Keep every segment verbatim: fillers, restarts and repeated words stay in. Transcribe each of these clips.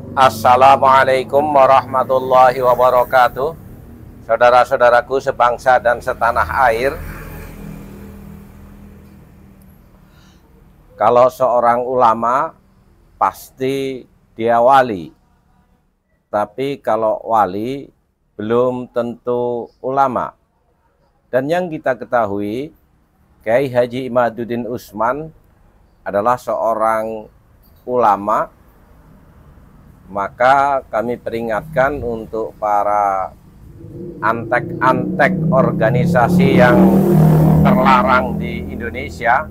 Assalamualaikum warahmatullahi wabarakatuh. Saudara-saudaraku sebangsa dan setanah air, kalau seorang ulama pasti dia wali. Tapi kalau wali belum tentu ulama. Dan yang kita ketahui, Kiai Haji Imaduddin Usman adalah seorang ulama. Maka kami peringatkan untuk para antek-antek organisasi yang terlarang di Indonesia,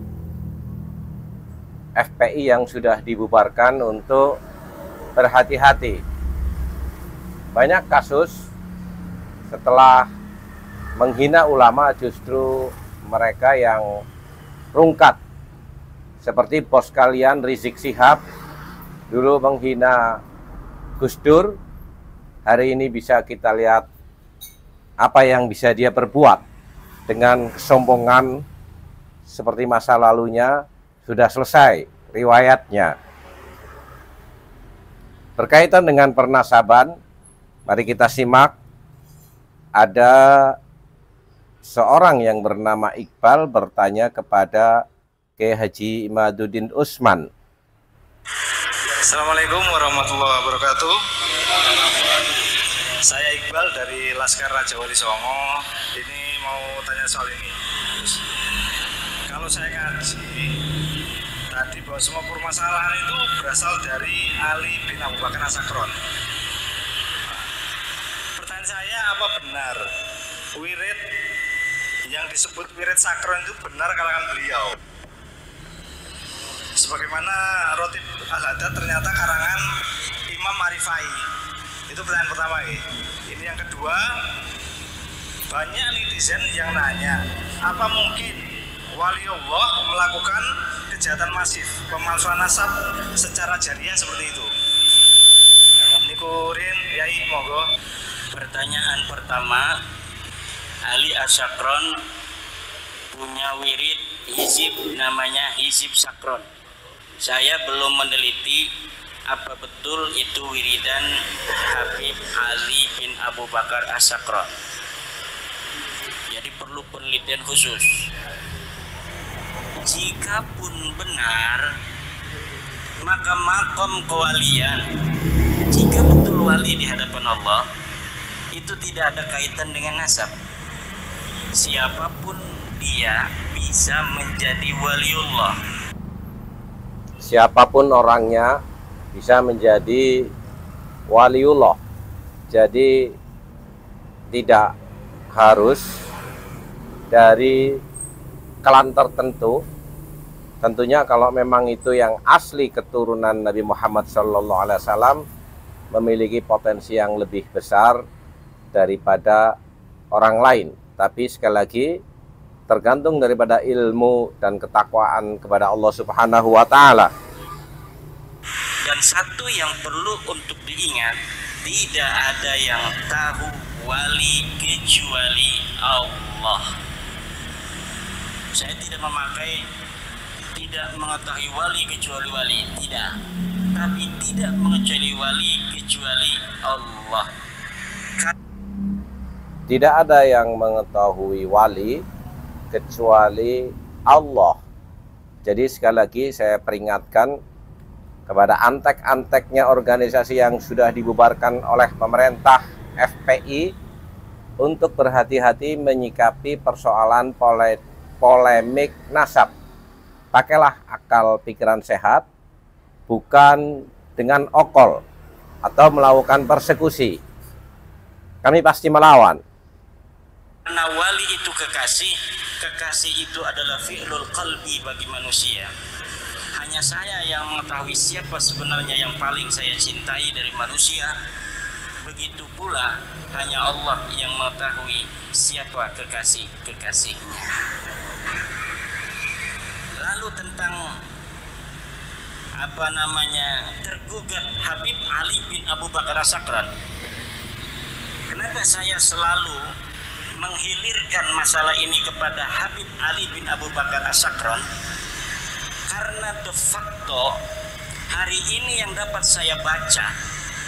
F P I yang sudah dibubarkan, untuk berhati-hati. Banyak kasus setelah menghina ulama justru mereka yang rungkat. Seperti bos kalian Rizik Syihab dulu menghina Gus Dur, hari ini bisa kita lihat apa yang bisa dia perbuat dengan kesombongan seperti masa lalunya sudah selesai riwayatnya. Berkaitan dengan pernasaban, mari kita simak. Ada seorang yang bernama Iqbal bertanya kepada Kiai Haji Imaduddin Usman. Assalamualaikum warahmatullahi wabarakatuh. Saya Iqbal dari Laskar Raja Wali Songo. Ini mau tanya soal ini. Kalau saya ngaji tadi bahwa semua permasalahan itu berasal dari Ali bin Abu Bakar As-Sakron. Pertanyaan saya, apa benar wirid yang disebut wirid sakron itu benar kalangan beliau? Sebagaimana Rotib Al-Haddad ternyata karangan Imam Marifai. Itu pertanyaan pertama ya. Ini yang kedua, banyak netizen yang nanya, apa mungkin waliullah melakukan kejahatan masif, pemalsuan nasab secara jariah seperti itu? Nikurin, Yai, monggo. Pertanyaan pertama, Ali As-Sakron punya wirid hizib namanya hizib sakron. Saya belum meneliti apa betul itu wiridan Habib Ali bin Abu Bakar As-Sakron. Jadi perlu penelitian khusus. Jikapun benar, maka makom kewalian, jika betul wali di hadapan Allah, itu tidak ada kaitan dengan nasab. Siapapun dia bisa menjadi waliullah. Siapapun orangnya bisa menjadi waliullah. Jadi tidak harus dari klan tertentu. Tentunya kalau memang itu yang asli keturunan Nabi Muhammad shallallahu alaihi wasallam, memiliki potensi yang lebih besar daripada orang lain. Tapi sekali lagi tergantung daripada ilmu dan ketakwaan kepada Allah Subhanahu wa taala. Dan satu yang perlu untuk diingat, tidak ada yang tahu wali kecuali Allah. Saya tidak memakai tidak mengetahui wali kecuali wali, tidak. Tapi tidak mengecuali wali kecuali Allah. Tidak ada yang mengetahui wali kecuali Allah. Jadi sekali lagi saya peringatkan kepada antek-anteknya organisasi yang sudah dibubarkan oleh pemerintah F P I untuk berhati-hati menyikapi persoalan pole polemik nasab. Pakailah akal pikiran sehat, bukan dengan okol atau melakukan persekusi. Kami pasti melawan. Karena wali itu kekasih, kekasih itu adalah fi'lul qalbi bagi manusia. Hanya saya yang mengetahui siapa sebenarnya yang paling saya cintai dari manusia. Begitu pula hanya Allah yang mengetahui siapa kekasih-kekasihnya. Lalu tentang apa namanya tergugat Habib Ali bin Abu Bakar As-Sakron, kenapa saya selalu menghilirkan masalah ini kepada Habib Ali bin Abu Bakar As-Sakron? Karena de facto hari ini yang dapat saya baca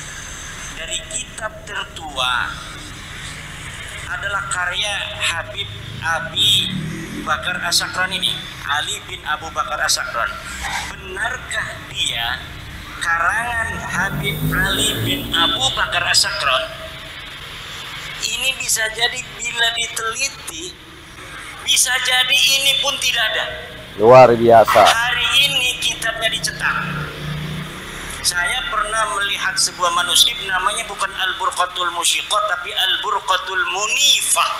dari kitab tertua adalah karya Habib Abi Bakar As-Sakran ini, Ali bin Abu Bakar As-Sakran. Benarkah dia karangan Habib Ali bin Abu Bakar As-Sakran? Ini bisa jadi bila diteliti, bisa jadi ini pun tidak ada. Luar biasa. Hari ini kitabnya dicetak. Saya pernah melihat sebuah manuskrip, namanya bukan Al-Burqatul Musyiqah tapi Al-Burqatul Munifah.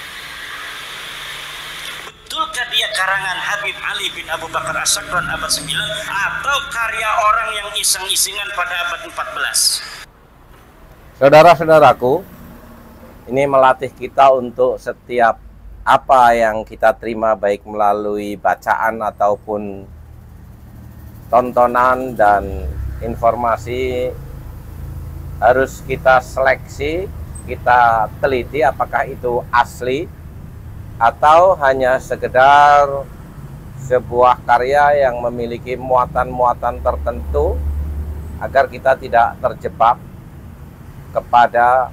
Betulkah dia karangan Habib Ali bin Abu Bakar As-Sakran abad sembilan atau karya orang yang iseng-isengan pada abad empat belas? Saudara-saudaraku, ini melatih kita untuk setiap apa yang kita terima, baik melalui bacaan ataupun tontonan dan informasi, harus kita seleksi, kita teliti apakah itu asli atau hanya sekedar sebuah karya yang memiliki muatan-muatan tertentu, agar kita tidak terjebak kepada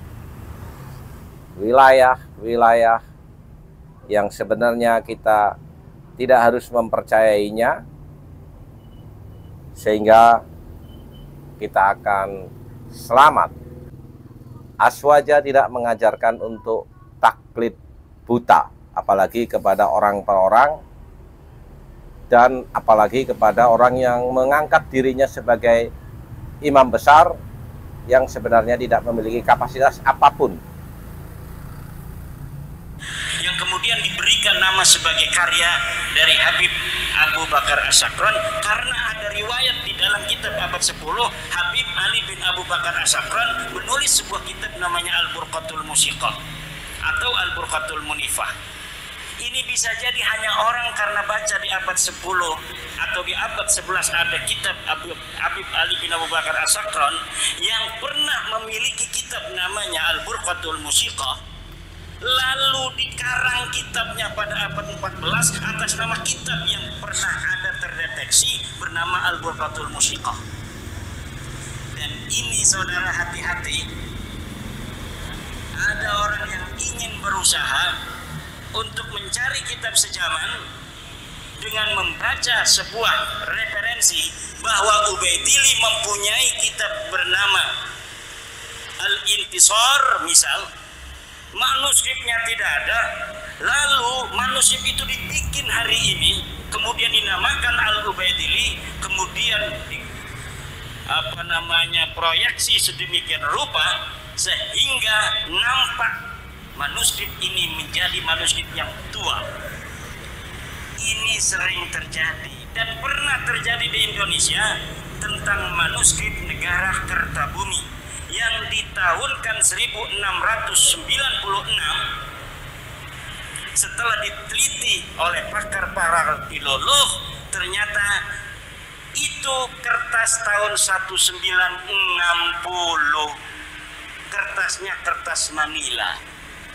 wilayah-wilayah yang sebenarnya kita tidak harus mempercayainya, sehingga kita akan selamat. Aswaja tidak mengajarkan untuk taklid buta, apalagi kepada orang per orang, dan apalagi kepada orang yang mengangkat dirinya sebagai imam besar yang sebenarnya tidak memiliki kapasitas apapun, yang kemudian diberikan nama sebagai karya dari Habib Abu Bakar As-Sakran karena ada riwayat di dalam kitab abad sepuluh. Habib Ali bin Abu Bakar As-Sakran menulis sebuah kitab namanya Al-Burqatul Musyiqah atau Al-Burqatul Munifah. Ini bisa jadi hanya orang karena baca di abad sepuluh atau di abad sebelas ada kitab Habib Ali bin Abu Bakar As-Sakran yang pernah memiliki kitab namanya Al-Burqatul Musyiqah, lalu dikarang kitabnya pada abad empat belas atas nama kitab yang pernah ada terdeteksi bernama Al-Burqatul Musyiqah. Dan ini saudara, hati-hati, ada orang yang ingin berusaha untuk mencari kitab sejaman dengan membaca sebuah referensi bahwa Ubaidillah mempunyai kitab bernama Al-Intisar misal, manuskripnya tidak ada, lalu manuskrip itu dibikin hari ini, kemudian dinamakan Al-Ubaidillah, kemudian di, apa namanya proyeksi sedemikian rupa sehingga nampak manuskrip ini menjadi manuskrip yang tua. Ini sering terjadi dan pernah terjadi di Indonesia tentang manuskrip negara Kertabumi yang di tahun seribu enam ratus sembilan puluh enam setelah diteliti oleh pakar-pakar filolog, ternyata itu kertas tahun seribu sembilan ratus enam puluh, kertasnya kertas Manila.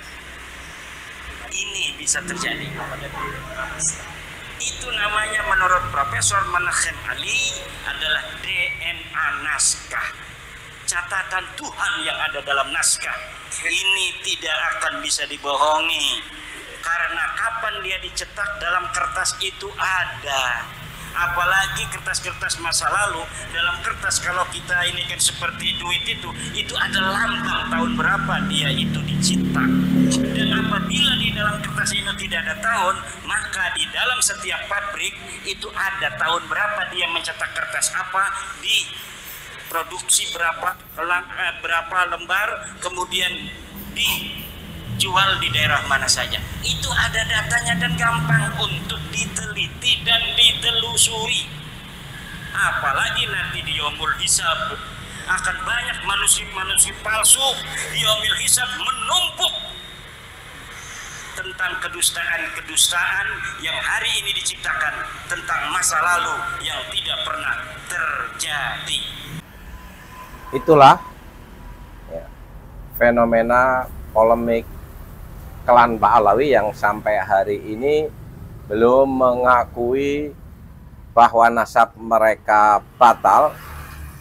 Ini bisa terjadi. Itu namanya menurut Profesor Menachem Ali adalah D N A naskah, catatan Tuhan yang ada dalam naskah. Ini tidak akan bisa dibohongi, karena kapan dia dicetak dalam kertas itu ada. Apalagi kertas-kertas masa lalu, dalam kertas kalau kita ini kan seperti duit itu, itu ada lambang tahun berapa dia itu dicetak. Dan apabila di dalam kertas ini tidak ada tahun, maka di dalam setiap pabrik itu ada tahun berapa dia mencetak kertas apa, di produksi berapa berapa lembar, kemudian dijual di daerah mana saja. Itu ada datanya dan gampang untuk diteliti dan ditelusuri. Apalagi nanti di Yaumul Hisab akan banyak manuskrip-manuskrip palsu di Yaumul Hisab menumpuk tentang kedustaan-kedustaan yang hari ini diciptakan tentang masa lalu yang tidak pernah terjadi. Itulah ya, fenomena polemik klan Ba'alawi yang sampai hari ini belum mengakui bahwa nasab mereka batal,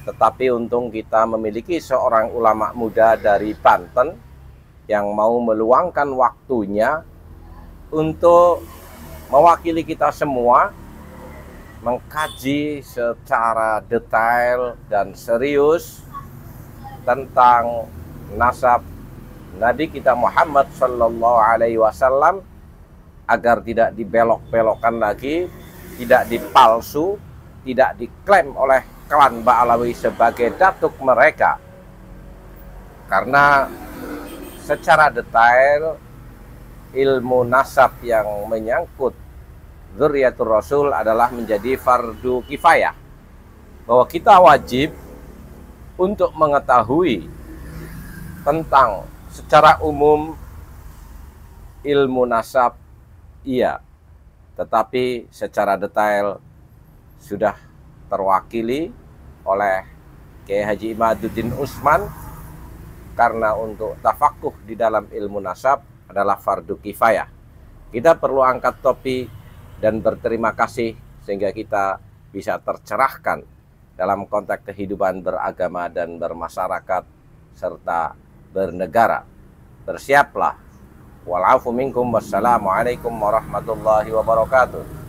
Tetapi untung kita memiliki seorang ulama muda dari Banten yang mau meluangkan waktunya untuk mewakili kita semua mengkaji secara detail dan serius tentang nasab Nabi kita Muhammad Sallallahu Alaihi Wasallam agar tidak dibelok-belokkan lagi, tidak dipalsu, tidak diklaim oleh klan Ba'alawi sebagai datuk mereka. Karena secara detail ilmu nasab yang menyangkut Dzurriyyatur Rasul adalah menjadi fardu kifayah, bahwa kita wajib untuk mengetahui tentang secara umum ilmu nasab, iya, tetapi secara detail sudah terwakili oleh Kiai Haji Imaduddin Utsman, karena untuk tafakuh di dalam ilmu nasab adalah fardu kifayah. Kita perlu angkat topi dan berterima kasih sehingga kita bisa tercerahkan dalam konteks kehidupan beragama dan bermasyarakat serta bernegara. Bersiaplah. Wal afu minkum, wassalamualaikum warahmatullahi wabarakatuh.